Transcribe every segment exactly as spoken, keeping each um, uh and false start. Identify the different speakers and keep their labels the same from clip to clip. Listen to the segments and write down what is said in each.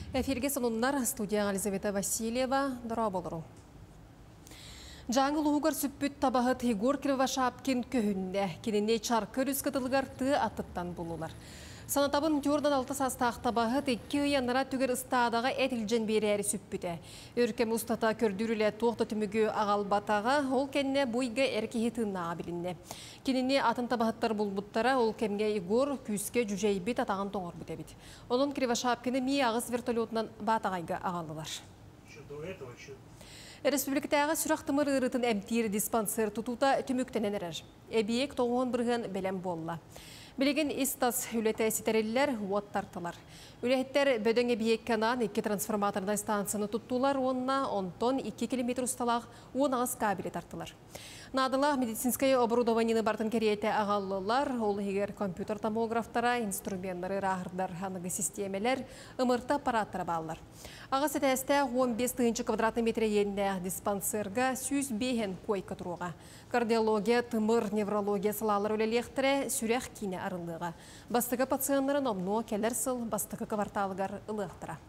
Speaker 1: Эфирге сонуннар студия Елизавета Васильева дора болыру. Жаңыл уғығар сүппіт табағыт Егор Кривошапкин көхінне, кеніне чаркыр үскітілгар ты аттыттан болулар. Санатабын Jordan алты састақ табағыт екі ұянлара түгер ұстадаға әтілжен берері сүппіті. Өркем ұстата көрдүрілі тоқты түмігі ағал батаға ол кәнне бойға әркеге тыңна білінне. Кеніне атын табағыттар бұлбұттара ол кәмге Егор күске жүжейбет атаған тоңыр бұтебет. Оның Кривошапкины ми ағыз вертолетынан батағайға ағалылар. Республикатағы сүрақтымыр ұрытын әмтир диспансер тұтута түміктенен әрір. Әбиек тоғын бірген бәлем болла. Білеген истас үлеті әсетерелілер уаттартылар. Үлеттер бөдің әбиек канан екі трансформаторда станцияны тұттулар, онына он екі километр ұсталақ он ағыз кабелет артылар. Надылақ медицинская оборудованияны бартын кереті ағалылар, ол егер компьютер томографтара, инструменттары рағырдар анығы системелер, ымырта аппараттары балылар. Ағыз әтәсті он бес квадратный метр енне диспансерға сүз бейін койка тұруға. Кардиология, тымыр, неврология салалар өлелектірі сүрек кейіне арылыға. Бастығы пациентларын омно келер сыл бастығы кварталығар ылықтыра.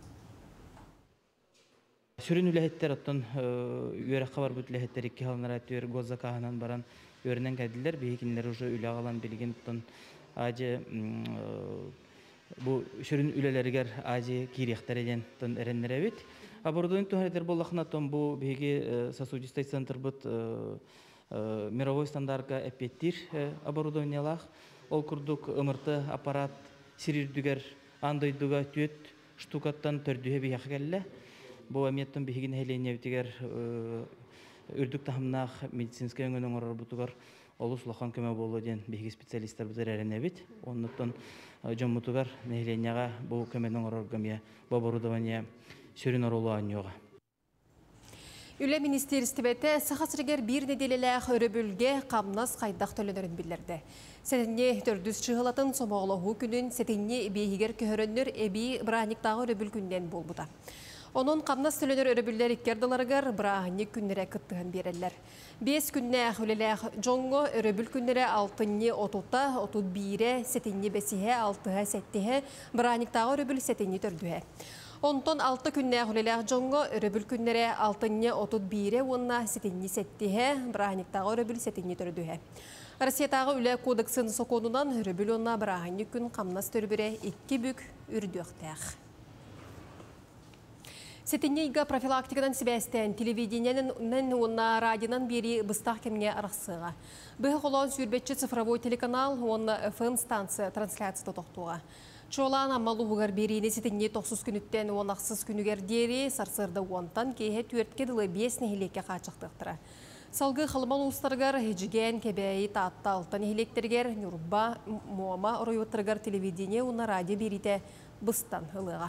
Speaker 2: Сүрін үләхеттер оттон үйері қабар бұт үләхеттер екі халынар әті өр гоза қағынан баран өрінен кәділер, бейкінлер уже үлі ағалан білген оттон ажы бұл сүрін үләлергер ажы кейректер еден әренлер әбет. Абордойын тұхаретер болақына оттон бұл бейге сосудистай центр бұт мировой стандартқа әппеттір оборудованиялақ. Ол күрдік ымырты аппарат сирирдігер андойдыға түйет штукаттан төрдіге бейақ кәлі. Бұл әметтің бейгін әйлене өтегер үрдік тахымнақ медицинская өңінің орар бұтығар олыс лоқан көмі болу ден бейгі специалистер бұтыр әріне бет. Оннықтан жон мұтығар әйленеға бұл көменің орар көмия бұл оборудование сүрін орылу аньоға.
Speaker 1: Үлі министерстібеті сақасыргер бір неделеләқ өрі қамнас қайдақ төлінерін білдерді. Сәтіне төрдіс шығылатын сомағылығы күнін сәтіне бейгер көхірінер әбей бұрағниктағы өрі күннен бол бұда. Onun qamnas tölөнөр өрөбүлләр иккердаларыгар браһынны күннәре кыттыган берелләр. Бес күннә хөлеләх жоңго өрөбүл күннәре алтынны отута, отут бире, сетинни бесиһе, алтыһа, сеттиһе, браһниктагы өрөбүл сетинни төрдүһе. Онтон алты күннә хөлеләх жоңго өрөбүл күннәре алтынны отут бире, онна сетинни сеттиһе, браһниктагы өрөбүл сетинни төрдүһе. Россиятагы үлә кодексын соконунан өрөбүл онна браһынны күн qamnas төрбүре икки бүк үрдүктәх. Сетиннейга профилактикадан себәстен телевидениянын онна радионан бери быстақ кемге арақсыға. Бұғы қолуан сүрбетші цифровой телеканал онна эф эм станция трансляция тоқтуға. Чолан аммалу бұғар берейіне сетинней тоқсыз күніттен онақсыз күнігердері сарсырды онтан кейе түртке дылы бес нехелекке қачықтықтыра. Салғы қылмал ұстарғар хеджіген кебәйі татта алтан нехелектергер нүрба муама оройуттырғар телевидение онна радио берейте быстан ылыға.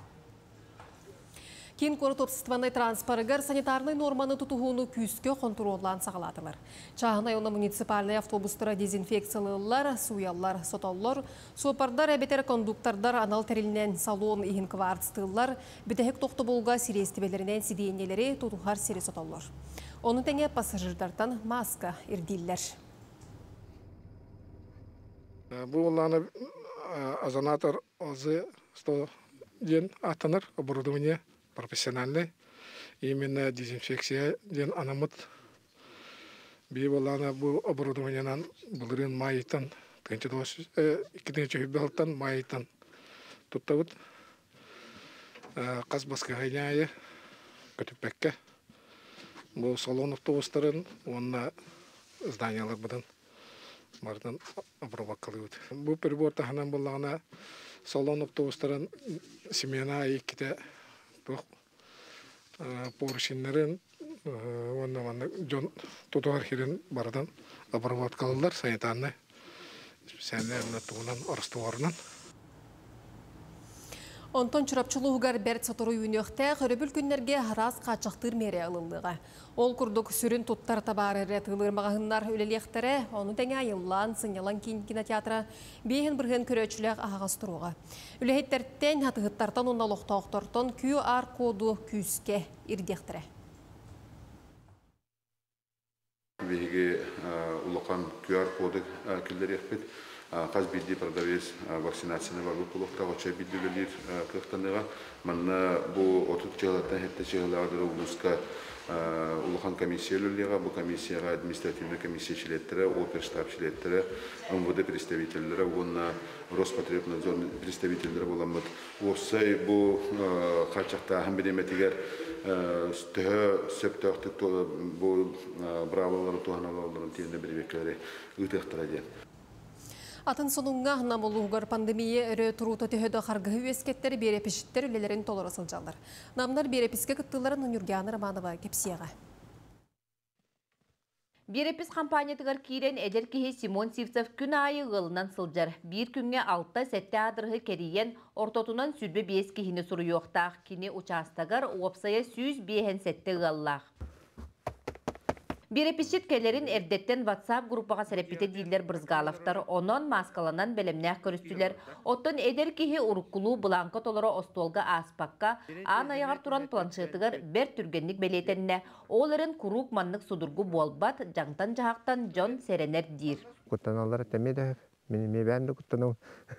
Speaker 1: Кен коротопсыстванай транспарыгар санитарный норманы тутуғуны күске контроллан сағаладылар. Чағынай оны муниципальный автобустыра дезинфекциялылар, суяллар, соталлар, сопардар әбетер кондуктордар анал тәрілінен салон иін квартстылар, бітәхек тоқты болға сирестібелерінен сидейнелері тутуғар сире соталлар. Оны тәңе пассажирдартан маска ирдиллер.
Speaker 3: Бұл оланы азанатор азы сто ден атаныр оборудование профессиональный, именно дезинфекция ден анамыт. Бейбалана бұл оборудованиянан бұлырын майытан, икиден чөйбелтан майытан тұттауыд. Қаз басқа ғайняйы көтіппәкке. Бұл салон автобустарын, онына зданиялар бұдан бардың обрабаққалығыд. Бұл прибор таханан болағына салон автобустарын семена икіде поршинлерин онна жон тутугар хирин бардан обработкалылар санитарный специальный тугунан орстуарынан.
Speaker 1: Онтон чурапчылуғар бәрт сатыру үйінеқті ғырыбіл күннерге ғараз қачықтыр мере алылыға. Ол күрдік сүрін тұттар табары рәтілер мағағынлар өлелектері, оны тәңе айыллан, сыңялан кейін кинотеатра бейін бірген көрөчілік ағастыруға. Өлехеттерттен хатығыттартан оналықтауқтартан ку ар коду күске ирдектірі.
Speaker 4: биһиги улахан ку ар коды килдерехпит. Қаз бидди продавец вакцинацияны бар бұлықта ғоча бидділер қықтаныға. Манна бұл отут чығылаттан хетті чығылағыдыр ұлысқа улахан комиссиялылыға, бұл комиссияға административный комиссия шилеттері, оперштаб шилеттері, эм вэ дэ представительдері, онна Роспотребнадзор представительдері боламыд. Осай бұл қачақта хамбедеметігер түхі сөптіқтік бұл бравалары туғаналарының тиінде бірбекілері ұйтықтыра ден.
Speaker 1: Атын сонуңға намылуғар пандемия өрі тұруты түйеді қарғы өскеттері берепішіттер үлелерін толыр асылжалар. Намдар берепіске күттілерін Нұрганы Романова кепсияға.
Speaker 5: Берепіс компаниятығар кейрен әдер кейі Симон Сивцев күн айы ғылынан сылжар. Bir күнге алтта сәтті адырғы керейен ортотунан сүрбе бес кейіні сұры yoқтақ. Кені участағар опсая сүйіз бейхен сәтті ғыллақ. Береписчит келерин эрдеттен WhatsApp группаға сәреппете дейлер бұрызғалафтар, онон маскаланан бәлемнәқ көрістілер. Оттон эдер кеге уруккулу бұланқы толыры остолға аспаққа, ан аяғар туран планшетығыр бер түргенlik бәлетенне, оларын күрук маннық судургу болбат, жаңтан жағақтан жон сәренер дир.
Speaker 6: Құттаналар тәмеді, мен бәнді құттанау.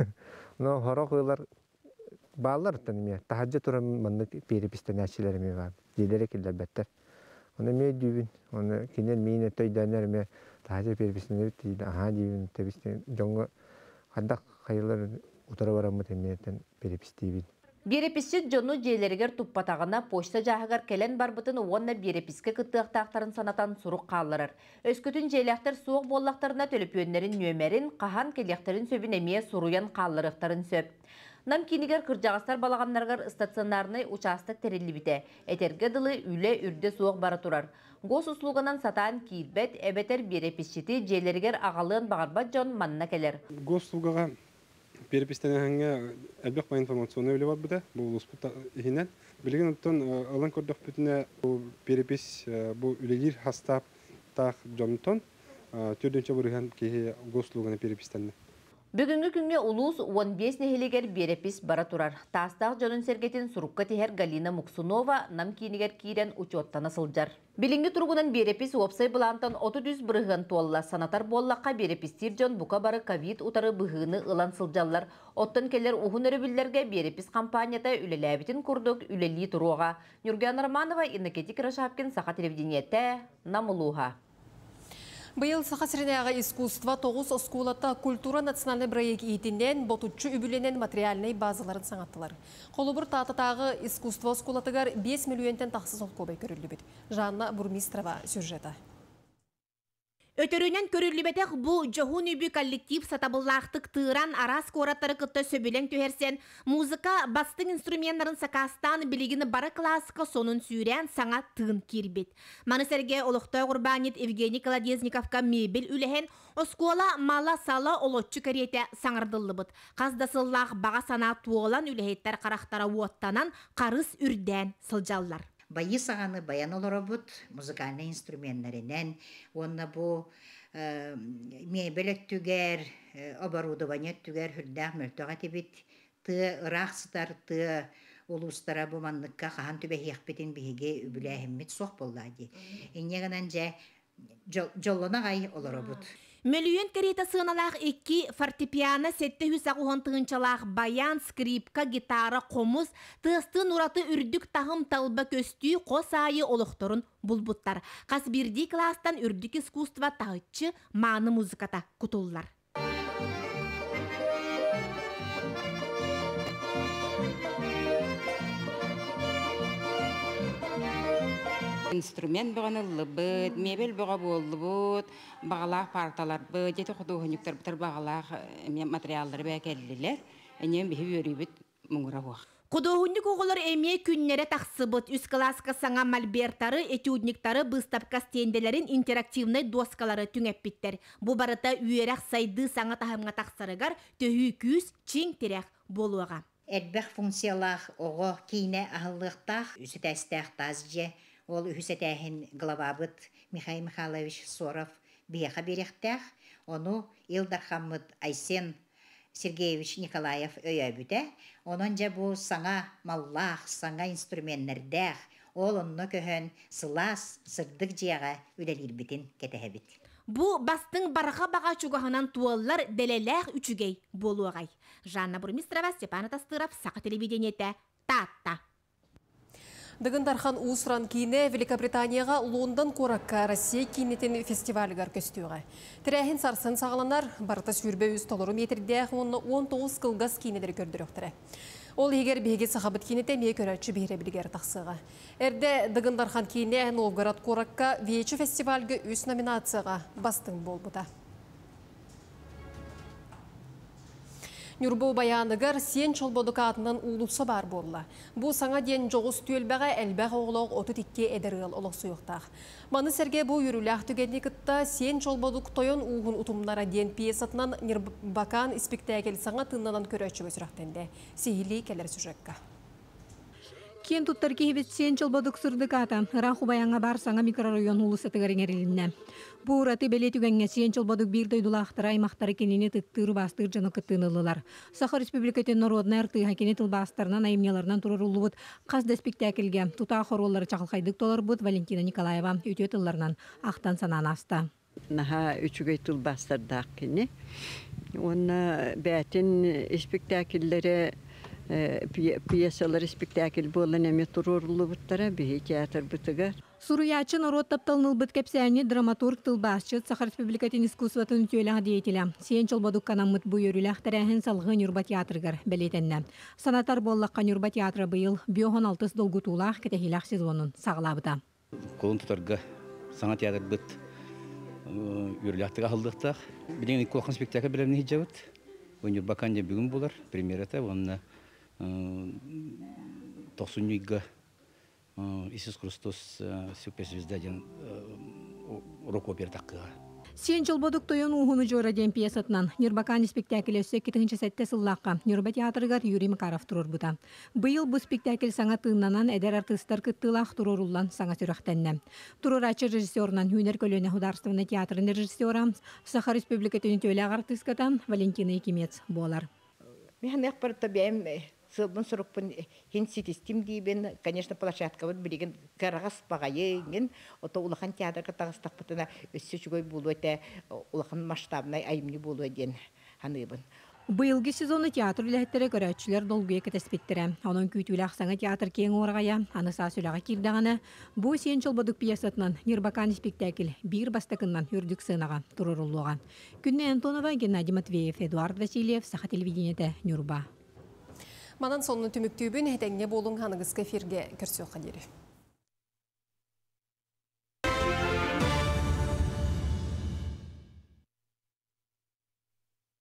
Speaker 6: Но хорақ ойлар бағалар тәнеме, тахаджа туран маннық берепистен әшілеріме бар, дейлері келдер бәттер. Оны мен дүйбін, оны кенен мейін өттөйдәнер ме тағажа пербісін өт дейді, аға дейбін, тәбістен жоңғы қадақ қайылар ұтары барамы тәмейеттен перепіс дейбін.
Speaker 5: Береписчит жону жейлерігер тұппатағына почта жағығар келен барбытын онна береписке күттіқтақтарын санатан сұруқ қалырыр. Өскөтін жейлектер суық боллақтарына төліп өнерін нөмерін, қахан келектерін сөбін әмее сұруян қалырықтарын сөп. Нам кинигер кыржағастар балағаннарғар стационарный участок терелі біте. Әтерге дылы үлі үрде суық бары тұрар. Гос услуганан сатан кейтбет, әбетер береписчити жейлерігер ағалығын бағарбат жон манна келер.
Speaker 7: Гос услугаға перепистен әңге әлбек ба информационный өлі бар бұда, бұл ұспыта ихінен. Білген ұттан алан көрдіқ бүтіне бұл перепис бұл үлелер хастап тақ жонтон түрденші бұрыған кейі гос услуганы перепистенді.
Speaker 5: Бүгінгі күнге улус он бес нехелегер берепис бара турар. Тастақ жонын сергетін сұрыққа тихер Галина Муксунова нам кейінігер кейрен учеттана сылжар. Білінгі тұрғынан берепис опсай бұлантан отыз жүз бұрығын туалла санатар боллаққа берепистер жон бұқа бары ковид утары бұғыны ылан сылжалар. Оттан келер ұғын өрібілдерге берепис компанията үлеләбітін күрдік үлелі тұруға. Нұрганы Романова, Иннокетик Рашапкин, Сақа телевидениетті, Намылуға.
Speaker 1: Быйыл Сахасренеға искусство тоғыз оскулата культура национальный проект етінен ботучу үбіленен материальный базаларын саңаттылар. Қолыбыр татытағы искусство оскулатығар бес миллионтен тақсыз ол көбей көрілі бет. Жанна Бурмистрова сюжеті.
Speaker 8: Өтөрүнен көрүлүбетек бу жохун үбү коллектив сатабыллаактык тыыран арас кораттары кытта сөбүлең төһерсен музыка бастың инструменттарын сакастан билигини бара классика сонун сүйрен саңа тыын кирбит. Манысерге олохтой курбанит Евгений Колодезниковка мебель үлехен оскола мала сала олотчу карете саңардыллыбыт. Каздасыллах бага сана туолан үлехеттер карактара уоттанан карыс үрден сылжаллар.
Speaker 9: Байы сағаны баян оларабыт музыкальный инструментлерінен, онна бұл мебель түгер, оборудование түгер, хүрдәқ мөлтіға тебет, ты ырақсытар, ты улустара бұл манныққа қаған түбе хеқпетін бігі үбіләхіммет соқ болады. Инегінен жа жолына ғай оларабыт.
Speaker 8: Мөлүйен керейті сығыналақ екі фортепиано сетті хүсақ ұғын тығынчалақ баян, скрипка, гитара, қомыз, тығыстын ұраты үрдік тағым талба көстүй қос айы олықтырын бұлбұттар. Қас бірдей кластан үрдік искусства тағытчы маны музыката күтуллар.
Speaker 10: Инструмент бағанылы бұд, мебель бұға болы бұд, бағалақ парталар бұд, жеті құды ғынюктар бұтар бағалақ материалдары бәкелілер, әнен бейі өрі бұд мұңыра бұқ.
Speaker 8: Құдығынник оғылар әме күннері тақсы бұд, үз классика саңа мальбертары, этюдниктары, бұстапқа стенделерін интерактивный доскалары түңәп біттер. Бұ барыта үйерек сайды саңа тағымға тақсарығар, төхі күз чең терек болуға.
Speaker 9: Әрбәқ функциялақ оғы кейіне ағылықтақ, үсі тәстәқ тазже, ол үсетәхін главабыт Михаил Михайлович Соров бияқа беректәқ, оны Илдархамыд Айсен Сергеевич Николаев өйәбіті, оның жа бұл саңа маллақ, саңа инструментлердәқ, ол онно көһөн сылаас сырдык жияга үлелирбитин кетеһебит.
Speaker 8: Бу бастың бараха бага чугаһынан туаллар делелех үчүгей болуагай. Жанна Бурмистрова, Степан Тастыров, Сака телевидениете, Татта.
Speaker 1: Дыгындархан усран кийне Великобританияга Лондон Коракка Россия кинетен фестивалігар көстуға. Тірәхін сарсын сағаланар, барыта сүрбе үз толыру метрде онны он тоғыз кылгас кинедер көрдіріқтірі. Ол егер беге сақабыт кинете ме көрәтші бейре білгер тақсыға. Әрде Дыгындархан кийне Новгород Коракка вечі фестивальгі үз номинацияға бастың бол бұда. Нюрбу баяныгар сен чолбодук атынан улуса бар болла. Бу саңа ден жоғыз түйелбәға әлбәға оғылық оты тикке әдірғыл олық сұйықтақ. Маны сәрге бу үріләқ түгенне кытта сен чолбодук тойон уғын ұтымнара ден пьесатынан Нирбакан спектакль саңа тыннанан көрәтші өсірақтенде. Сейілі келер сүжекка.
Speaker 11: Кен туттар кехебет сен чолбодук сырдык ата, раху баяңа бар саңа микрорайон улысы тыгарыңерилинне. Бу ураты беле түгенге сен чолбодук бир дойдулақтыр аймақтары кенене тыттыр бастыр жаны кыттынылылар. Саха Республикатын народный арты хакене тылбастарынан айымняларынан турар улубут қазды спектакльге тута хороллары чақылқайдық толар бұд Валентина Николаева өте тылларынан ақтан санан асты.
Speaker 12: Наха үчүгей тылбастардақ кені. Оны бәтін спектакльлері пьесалар спектакль болан эме турурулу буттара бии театр бытыгар.
Speaker 11: Суруячы народ тапталныл быт кепсәне драматург тылбасчы Саха Республикатын искусстватын түйелі деятеля. Сен чолбадук канамыт бу йөрүләх тәрәһен салгы Нюрба театргар бәлетенне. Санатар боллакка Нюрба театры быйыл биохон алтыс долгутулах кетехилах сезонун саглабыта.
Speaker 13: Колун тутарга саңа театр быт йөрүләхтәгә халдыктак. Биден колхан спектакль белән һиҗабыт. Нюрба канҗа бүгүн булар. Премьерата онна Тосуньга Иисус Христос суперзвездаден рок-опера такыга.
Speaker 11: Сен чолбодук тойон уһуну жора ден пьесатынан Нирбакан спектакль өссө кетинчи сетте сыллакка Нюрба театрыгар Юрий Макаров турар бута. Быйыл бу спектакль саңа тыыннанан эдер артисттар кыттылах туруруллан саңа сүрәхтәнне. Турурачы режиссерынан Хүнер көлөне художественный театрын режиссера Саха Республикатын төләг артисткатан Валентина Якимец болар.
Speaker 14: Мен экпарта бем сылбын сұрықпын хен сетестим дейбен, конечно, площадка вот білеген қарағас бағайы, ото улахан театрға тағыстақ бұтына өссі жүгой болу өте улахан масштабнай айымны болу өден ханыбын.
Speaker 11: Быйылғы сезоны театр үләттері көрәтшілер долгуя кетеспеттірі. Оның күйтілі ақсаңа театр кең орғая, аны сасылаға кирдағаны, бұ сен чолбадук пьесатынан Нирбакан спектакль бір бастықынан үрдік сынаға тұрырылуға. Күнне Антонова, Геннадий Матвеев, Эдуард Васильев, Саха телевидениеті, Нюрба.
Speaker 1: Манан сонны түміктүйбін әтәңне болың ханығыз кефирге көрсеу қадері.